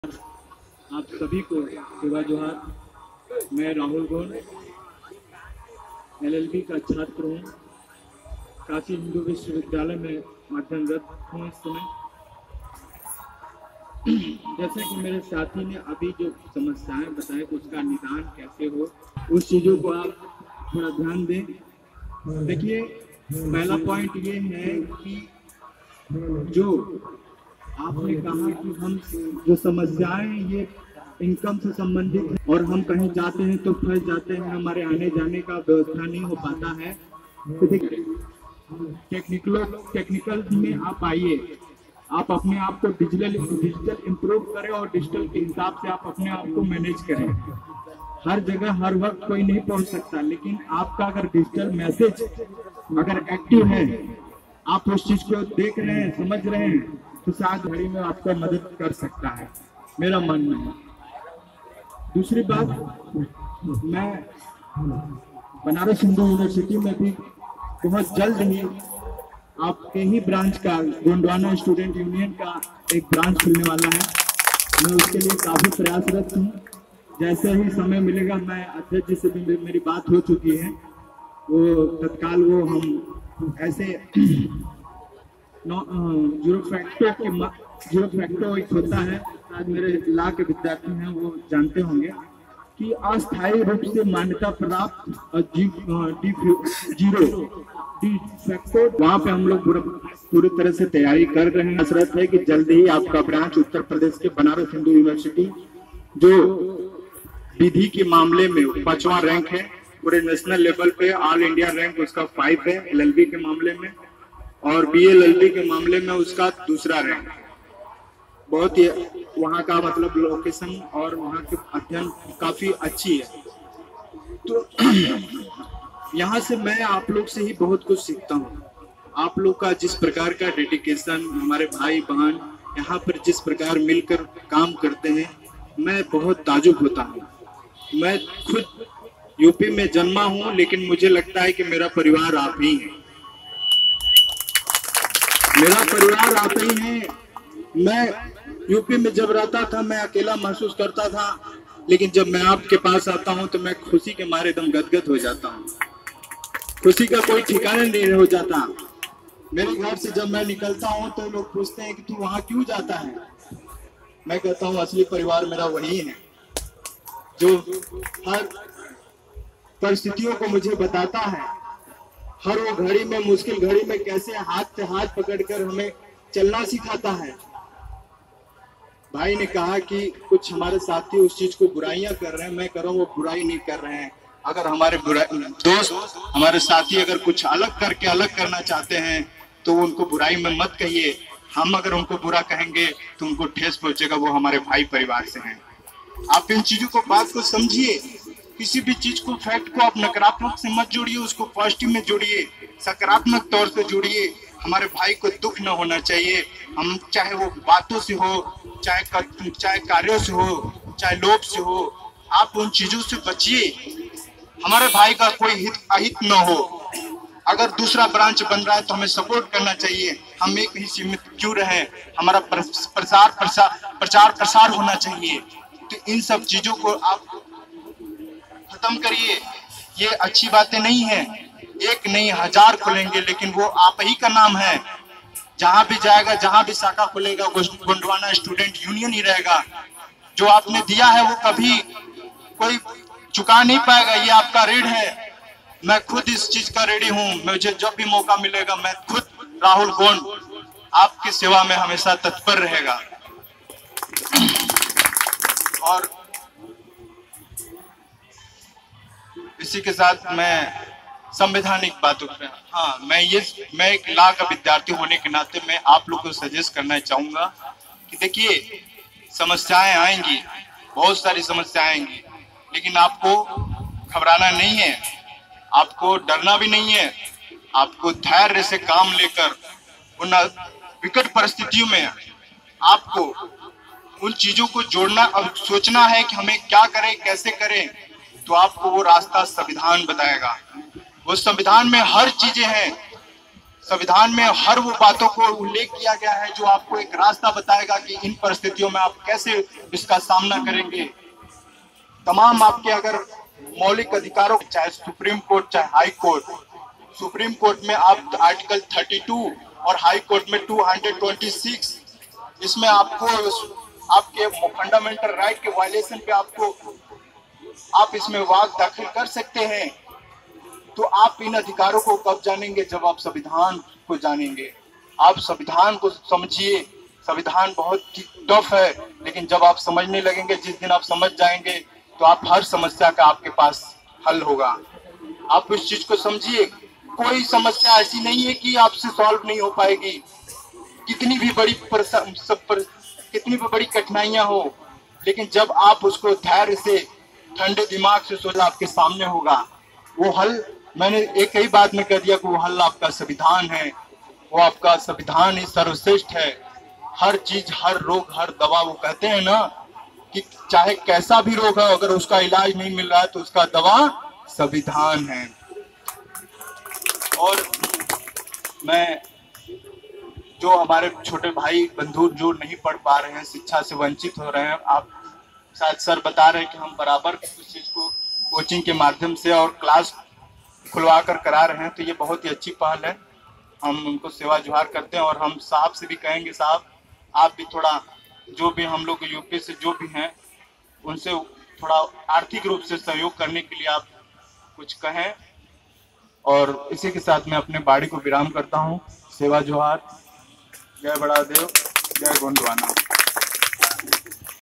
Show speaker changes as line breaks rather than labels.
आप सभी को सेवा जोहार। मैं राहुल गौड़ एलएलबी का छात्र हूँ। काशी हिंदू विश्वविद्यालय में अध्ययनरत हूँ इस समय। जैसे कि मेरे साथी ने अभी जो समस्याएं बताए उसका निदान कैसे हो, उस चीज़ों को आप थोड़ा ध्यान दें। देखिए, पहला पॉइंट ये है कि जो आपने कहा कि हम जो समस्याएं ये इनकम से संबंधित है और हम कहीं जाते हैं तो फंस जाते हैं, हमारे आने जाने का व्यवस्था नहीं हो पाता है। तो देखिए, टेक्निकल में आप आइए, आप अपने आप को डिजिटल इम्प्रूव करें और डिजिटल के हिसाब से आप अपने आप को मैनेज करें। हर जगह हर वक्त कोई नहीं पहुंच सकता, लेकिन आपका अगर डिजिटल मैसेज अगर एक्टिव है, आप उस चीज को देख रहे हैं, समझ रहे हैं, तो शायद घड़ी में आपको मदद कर सकता है, मेरा मानना है। दूसरी बात, मैं बनारस हिंदू यूनिवर्सिटी में भी बहुत जल्द ही आपके ही ब्रांच का, गोंडवाना स्टूडेंट यूनियन का एक ब्रांच खुलने वाला है। मैं उसके लिए काफ़ी प्रयासरत हूँ। जैसे ही समय मिलेगा, मैं अध्यक्ष जी से भी मेरी बात हो चुकी है, वो तत्काल वो हम ऐसे जीरो फैक्टो एक होता है, आज मेरे ला के विद्यार्थी हैं वो जानते होंगे कि अस्थायी रूप से मान्यता प्राप्त जीरो फैक्टो, वहाँ पे हम लोग पूरी तरह से तैयारी कर रहे हैं। हसरत है कि जल्द ही आपका ब्रांच उत्तर प्रदेश के बनारस हिंदू यूनिवर्सिटी, जो विधि के मामले में 5वां रैंक है पूरे नेशनल लेवल पे, ऑल इंडिया रैंक उसका 5 है एलएलबी के मामले में, और बीएलएलबी के मामले में उसका दूसरा रैंक है। बहुत ही वहाँ का मतलब लोकेशन और वहाँ के अध्ययन काफी अच्छी है। तो यहाँ से मैं आप लोग से ही बहुत कुछ सीखता हूँ। आप लोग का जिस प्रकार का डेडिकेशन, हमारे भाई बहन यहाँ पर जिस प्रकार मिलकर काम करते हैं, मैं बहुत ताजुब होता हूँ। मैं खुद यूपी में जन्मा हूँ, लेकिन मुझे लगता है कि मेरा परिवार आप ही है, मेरा परिवार आप ही है। मैं यूपी में जब रहता था, मैं अकेला महसूस करता था, लेकिन जब मैं आपके पास आता हूं तो मैं खुशी के मारे एकदम गदगद हो जाता हूं। खुशी का कोई ठिकाना नहीं हो जाता। मेरे घर से जब मैं निकलता हूं तो लोग पूछते हैं कि तू वहां क्यों जाता है। मैं कहता हूं असली परिवार मेरा वही है, जो हर परिस्थितियों को मुझे बताता है, हर वो घड़ी में, मुश्किल घड़ी में कैसे हाथ से हाथ पकड़कर हमें चलना सिखाता है। भाई ने कहा कि कुछ हमारे साथी उस चीज को बुराइयां कर रहे हैं, मैं कर रहा हूँ वो बुराई नहीं कर रहे हैं। अगर हमारे दोस्त, हमारे साथी अगर कुछ अलग करके अलग करना चाहते हैं तो उनको बुराई में मत कहिए। हम अगर उनको बुरा कहेंगे तो उनको ठेस पहुंचेगा, वो हमारे भाई परिवार से हैं। आप इन चीजों को, बात को समझिए। किसी भी चीज को, फैक्ट को आप नकारात्मक से मत जोड़िए, उसको पॉजिटिव में जोड़िए, सकारात्मक तौर से जोड़िए। हमारे भाई को दुख न होना चाहिए, हम चाहे वो बातों से हो, चाहे कार्यों से हो, चाहे लोभ से हो, आप उन चीजों से बचिए। हमारे भाई का कोई हित अहित न हो। अगर दूसरा ब्रांच बन रहा है तो हमें सपोर्ट करना चाहिए, हम एक ही सीमित क्यों रहे, हमारा प्रचार प्रसार होना चाहिए। तो इन सब चीजों को आप खत्म करिए। ये अच्छी बातें नहीं है। एक नहीं 1000 खुलेंगे, लेकिन वो आप ही का नाम है। जहां भी जाएगा, जहां भी शाखा खुलेगा, गोंडवाना स्टूडेंट यूनियन ही रहेगा। जो आपने दिया है वो कभी कोई चुका नहीं पाएगा, ये आपका ऋण है। मैं खुद इस चीज का रेडी हूँ। मुझे जब भी मौका मिलेगा, मैं खुद राहुल गौड़ आपकी सेवा में हमेशा तत्पर रहेगा। और इसी के साथ मैं संवैधानिक बातों पर, हाँ, मैं एक लॉ का विद्यार्थी होने के नाते मैं आप लोगों को सजेस्ट करना चाहूंगा कि देखिए, समस्याएं आएंगी, बहुत सारी समस्याएं आएंगी, लेकिन आपको घबराना नहीं है, आपको डरना भी नहीं है। आपको धैर्य से काम लेकर उन विकट परिस्थितियों में आपको उन चीजों को जोड़ना और सोचना है कि हमें क्या करें, कैसे करें। तो आपको वो रास्ता संविधान बताएगा। वो संविधान में हर चीजें हैं। संविधान में हर वो बातों को उल्लेख किया गया है जो आपको एक रास्ता बताएगा कि इन परिस्थितियों में आप कैसे इसका सामना करेंगे। तमाम आपके अगर मौलिक अधिकारों, चाहे सुप्रीम कोर्ट चाहे हाई कोर्ट, सुप्रीम कोर्ट में आप आर्टिकल 32 और हाई कोर्ट में 226, इसमें आपको आपके फंडामेंटल राइट के वायलेशन पे आप इसमें वाद दाखिल कर सकते हैं। तो आप इन अधिकारों को कब जानेंगे? जब आप संविधान को जानेंगे। आप संविधान को समझिए। संविधान बहुत टफ है, लेकिन जब आप समझने लगेंगे, जिस दिन आप समझ जाएंगे, तो आप हर समस्या का आपके पास हल होगा। आप इस चीज को समझिए। कोई समस्या ऐसी नहीं है कि आपसे सॉल्व नहीं हो पाएगी। कितनी भी बड़ी कठिनाइयां हो, लेकिन जब आप उसको धैर्य से, ठंडे दिमाग से सोचा, आपके सामने होगा वो हल। मैंने एक ही बात में कह दिया कि वो हल आपका संविधान है। वो आपका संविधान ही सर्वश्रेष्ठ है। हर चीज, हर रोग, हर दवा, वो कहते हैं ना कि चाहे कैसा भी रोग है, अगर उसका इलाज नहीं मिल रहा है तो उसका दवा संविधान है। और मैं, जो हमारे छोटे भाई बंधु जो नहीं पढ़ पा रहे हैं, शिक्षा से वंचित हो रहे हैं, आप शायद सर बता रहे हैं कि हम बराबर उस चीज को कोचिंग के माध्यम से और क्लास खुलवा कर करा रहे हैं, तो ये बहुत ही अच्छी पहल है। हम उनको सेवा जुहार करते हैं और हम साहब से भी कहेंगे, साहब आप भी थोड़ा, जो भी हम लोग यूपी से जो भी हैं, उनसे थोड़ा आर्थिक रूप से सहयोग करने के लिए आप कुछ कहें। और इसी के साथ मैं अपने बाड़ी को विराम करता हूँ। सेवा जोहार। जय बड़ादेव, जय गोंडवाना।